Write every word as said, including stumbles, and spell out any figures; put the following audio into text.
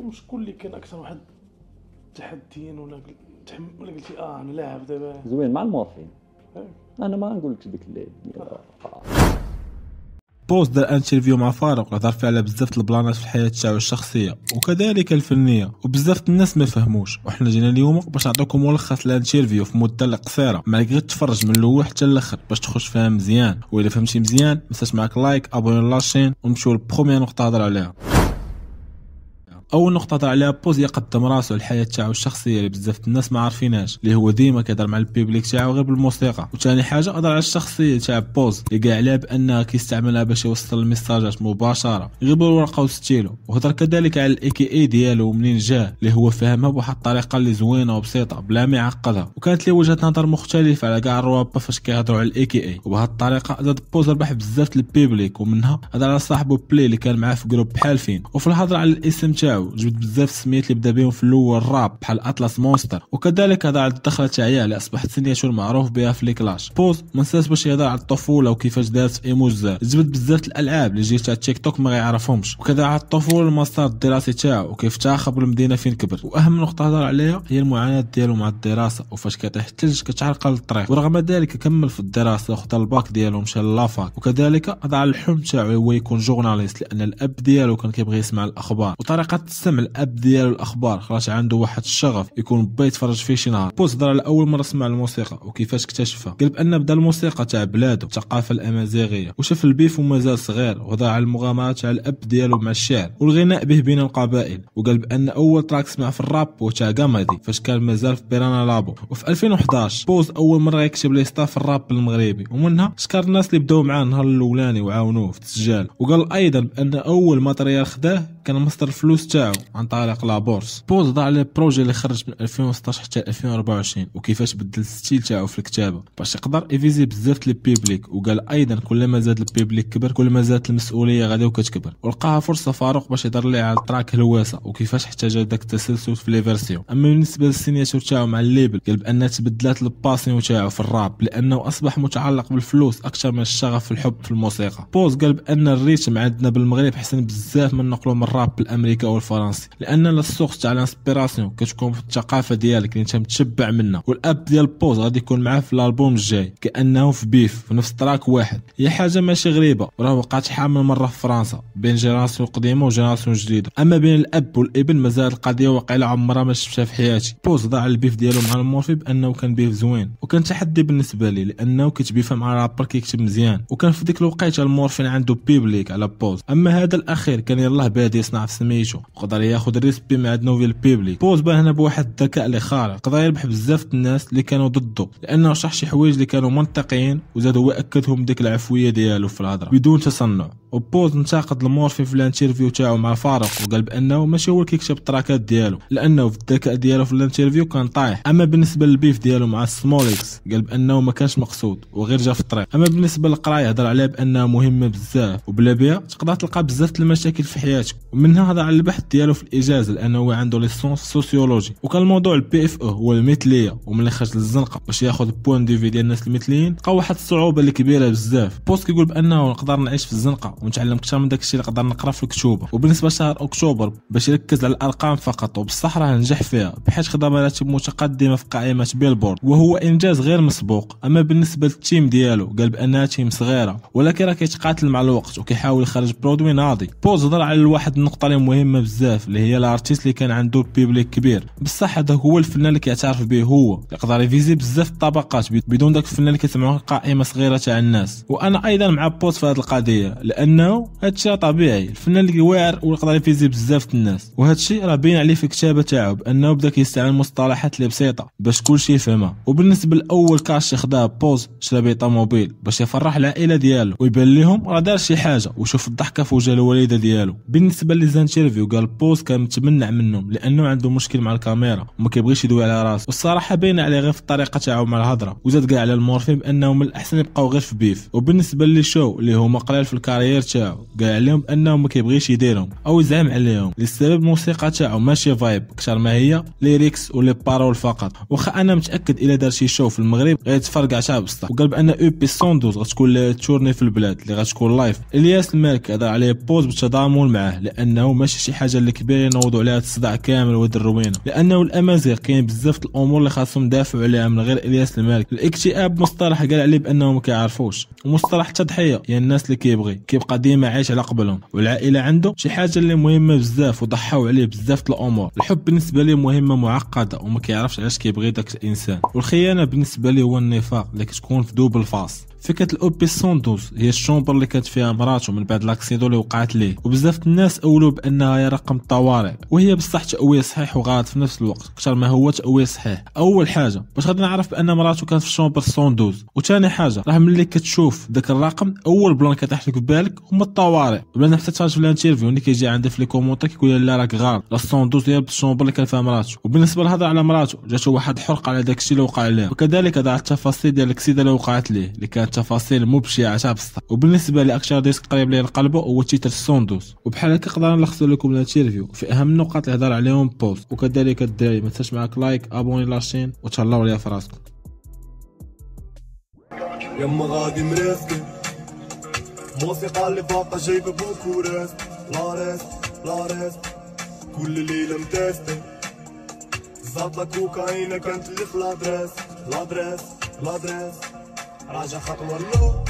لكم شكون اللي كان اكثر واحد تحديا ولا تحم... ولا قلتي اه انا لاعب دابا زوين مع المورفين؟ أه. انا ما نقولكش ديك الليل آه. بوز دار انترفيو مع فاروق هضر فيه على بزاف البلانات في الحياه تاعو الشخصيه وكذلك الفنيه، وبزاف الناس ما فهموش، وحنا جينا اليوم باش نعطيكم ملخص الانترفيو في مده اللي قصيره، ما غير تفرج من الاول حتى الاخر باش تخش فاهم مزيان. واذا فهمتي مزيان ما تنساش معاك لايك ابوني لاشين ونمشيو للبروميير نقطه هضر عليها. اول نقطه هضر عليها بوز يقدم راسو الحياه تاعو الشخصيه اللي بزاف الناس ما عارفينهاش، اللي هو ديما كيهضر مع البيبليك تاعو غير بالموسيقى. وثاني حاجه هضر على الشخصيه تاع بوز اللي قاع عليها بانها كيستعملها باش يوصل الميساجات مباشره غير بالورقه وستيلو. وهضر كذلك على الاي كي اي ديالو ومنين جاه اللي هو فاهمها بواحد الطريقه اللي زوينه وبسيطه بلا ما يعقدها، وكانت ليه وجهه نظر مختلفه على كاع الروابط فاش كيهضروا على الاي كي اي. وبهذه الطريقه زاد بوز ربح بزاف البيبليك، ومنها هضر على صاحبه بلاي اللي كان معاه في جروب بحال فين. وفي الهضره على الاسم تاعو جبت بزاف السميات اللي بدا بهم في الاول راب بحال اطلس مونستر، وكذلك هذا على الدخله تاعها اللي اصبحت سنيته المعروف بها في الكلاش. بوز ما نساش باش يهضر على الطفوله وكيفاش دارت في ايموجات، جبت بزاف الالعاب اللي جيت على تيك توك ما يعرفهمش، وكذا على الطفوله المسار الدراسي تاعو وكيف تاخب المدينه فين كبر. واهم نقطه هضر عليها هي المعاناه ديالو مع الدراسه، وفاش كيطيح الثلج كتعرقل الطريق، ورغم ذلك كمل في الدراسه وخدا الباك ديالو ومشى لافاك. وكذلك هضر على الحلم تاعو هو يكون جورناليست، لان الاب ديالو كان كيبغي يسمع الاخبار، وطريقه السمع الاب ديالو الاخبار خلاص عنده واحد الشغف يكون با يتفرج فيه شي نهار. بوز هضر على اول مره سمع الموسيقى وكيفاش اكتشفها، قال بان بدا الموسيقى تاع بلادو الثقافه الامازيغيه، وشاف البيف ومازال صغير. وهضر على المغامرات تاع الاب ديالو مع الشعر والغناء به بين القبائل، وقال بان اول تراك سمع في الراب هو تاع غامادي فاش كان مازال في بيرانا لابو. وفي ألفين وحداش بوز اول مره يكتب لي ستاف في الراب المغربي، ومنها شكر الناس اللي بداو معاه النهار الاولاني وعاونوه في التسجيل. وقال ايضا بان اول ماتريال خداه كان مصدر الفلوس تاعو عن طريق لابورس. بوز ضاع على البروجي اللي خرج من ألفين وستطاش حتى ألفين وأربعة وعشرين، وكيفاش بدل الستيل تاعو في الكتابه باش يقدر يفيزي بزاف البيبليك. وقال ايضا كل ما زاد البيبليك كبر كل ما زادت المسؤوليه غادي وكتكبر. ولقاها فرصه فاروق باش يدير ليه على التراك هلواسه، وكيفاش احتاج داك التسلسل في لي فيرسيون. اما بالنسبه للسيناتور تاعو مع الليبل قال بان تبدلات الباسيون تاعو في الراب لانه اصبح متعلق بالفلوس اكثر من الشغف في الحب في الموسيقى. بوز قال بان الريتم عندنا بالمغرب حسن بزاف من نقلوا من الراب بالامريكا والفرنسي، لان السورس تاع الانسبيراسيون كتكون في الثقافه ديالك اللي انت متشبع منها. والاب ديال بوز غادي يكون معاه في الالبوم الجاي كانه في بيف في نفس تراك واحد. هي حاجه ماشي غريبه، وراه وقعت حامل مره في فرنسا بين جينيراسيون قديمه وجينيراسيون جديده. اما بين الاب والابن مازال القضيه واقيلا عمرها ما شفتها في حياتي. بوز ضاع البيف ديالو مع المورفي بانه كان بيف زوين، وكان تحدي بالنسبه لي لانه كيتبيفها مع رابر كيكتب مزيان، وكان في ديك الوقيته المورفين عنده بيبليك على بوز. اما هذا الاخير كان يلاه بادي يصنع في سميتو وقدر ياخذ ريسبي مع نوفيل بيبليك. بوز بان هنا بواحد الذكاء اللي خارق، قدر يربح بزاف الناس اللي كانوا ضده لانه شرح شي حوايج اللي كانوا منطقيين، وزاد هو اكدهم ديك العفويه ديالو في الهضره بدون تصنع. وبوز انتقد المورفين في الانترفيو تاعو مع فاروق، وقال بانه ماشي هو اللي كيكتب التراكات ديالو لانه في الذكاء ديالو في الانترفيو كان طايح. اما بالنسبه للبيف ديالو مع سموليكس قال بانه ما كانش مقصود وغير جا في الطريق. اما بالنسبه للقرايه هضر عليها بانها مهمه بزاف وبلا بها تقدر تلقى بزاف المشاكل في حياتك، ومنها هضر على البحث ديالو في الاجازه لانه هو عنده ليسونس سوسيولوجي. وكان الموضوع البي اف او هو المثليه، وملي خرج للزنقه باش ياخذ بوين دي في ديال الناس المثليين لقى واحد الصعوبه اللي كبيره بزاف. بوست كيقول بانه نقدر نعيش في الزنقه ونتعلم اكثر من داك الشيء اللي نقدر نقرا في الكتوبه. وبالنسبه لشهر اكتوبر باش يركز على الارقام فقط، وبصح راه نجح فيها بحيث خدا مراتب متقدمه في قائمه بيلبورد وهو انجاز غير مسبوق. اما بالنسبه للتيم ديالو قال بانها تيم صغيره ولكن راه كيتقاتل مع الوقت وكيحاول يخرج برودوي ناضي. بوز هضر على واحد النقطه اللي مهمه بزاف اللي هي الارتيست اللي كان عنده بيبليك كبير، بصح هذا هو الفنان اللي كيعترف به هو يقدر يفيزي بزاف الطبقات بدون داك الفنان اللي كيسمعوه قائمه صغيره تاع الناس. وانا ايضا مع بوز في هذه القضيه لانه هادشي طبيعي، الفنان اللي واعر ويقدر يفيزي بزاف الناس، وهادشي راه باين عليه في الكتابه تاعو بانه بدا كيستعمل مصطلحات اللي بسيطه باش كلشي يفهمها. وبالنسبه لاول كاش خداه بوز شرا بيه طوموبيل باش يفرح العائله ديالو ويبان لهم راه دار شي حاجه، وشوف الضحكه في وجه الوالده ديالو. بالنسبه لي زانترفيو قال بوز كان متمنع منهم لانه عنده مشكل مع الكاميرا وما كيبغيش يدوي على راسه، والصراحه باينه عليه غير في الطريقه تاعو مع الهضره. وزاد كاع على المورفين بانهم من الاحسن يبقاو غير في بيف. وبالنسبه لي شو اللي هما قلال في الكارير تاعو قال عليهم انه ما كيبغيش يديرهم او يزعم عليهم للسبب الموسيقى تاعو ماشي فايب اكثر ما هي ليريكس ولي بارول فقط. واخا انا متاكد الا دار شي شو في المغرب غيتفرقع تاع بسطه. وقال بان او بي مية واحد وعشرين غتكون تورني في البلاد اللي غتكون لايف. الياس المالك هضر عليه بوز بالتضامن معاه بانه ماشي شي حاجه اللي كبيره نوضوا عليها الصداع كامل ود الروينه، لانه الامازيغ كاين بزاف الامور اللي خاصهم ندافعوا عليها من غير الياس المالك. الاكتئاب مصطلح قال عليه بانه ما كيعرفوش، ومصطلح التضحيه هي الناس اللي كيبغي كيبقى ديما عايش على قبلهم، والعائله عنده شي حاجه اللي مهمه بزاف وضحاو عليه بزاف الامور. الحب بالنسبه ليه مهمه معقده وما كيعرفش علاش كيبغي داك الانسان، والخيانه بالنسبه ليه هو النفاق اللي كتكون في دوبل فاس. فكره الاوبي مية واحد عشر هي الشومبر اللي كانت فيها مراته من بعد لاكسيدو اللي وقعت ليه، وبزاف الناس اولوا بانها هي رقم الطوارئ، وهي بصح تاويل صحيح وغلط في نفس الوقت اكثر ما هو تاويل صحيح. اول حاجه باش غادي نعرف بان مراته كانت في الشومبر مية واحد عشر، وثاني حاجه راه ملي كتشوف داك الرقم اول بلان كتحط لك في بالك هما الطوارئ. بلا حتى تفرج في الانترفيو اللي كيجي عنده في لي كومونتير كيقول لا راك غلط، لا مية واحد عشر هي الشومبر اللي كان فيها مراته. وبالنسبه للهضره على مراته جاتو واحد الحرق على داك الشيء اللي وقع لها، وكذلك هذا التفاصيل ديال الكسيده اللي وقعت ليه اللي كانت تفاصيل مبشعه تاع بصح. وبالنسبه لاكثر ديسك قريب ليه لقلبه هو تيتر مية واحد عشر، وبحال هكا نقدر نلخصوا لكم الانترفيو في اهم النقاط اللي هضر عليهم بوست. وكذلك الدراري ما تنساش معاك لايك ابوني لاشين وتهلاو ليا في راسكم. يما غادي مرافقين موسيقى اللي باقا جايبه بوكو راس لا راس لا راس كل ليله متاستين زاد لا كوكاينه كانت اللي في لادراس لادراس لادراس راجع خطوه لو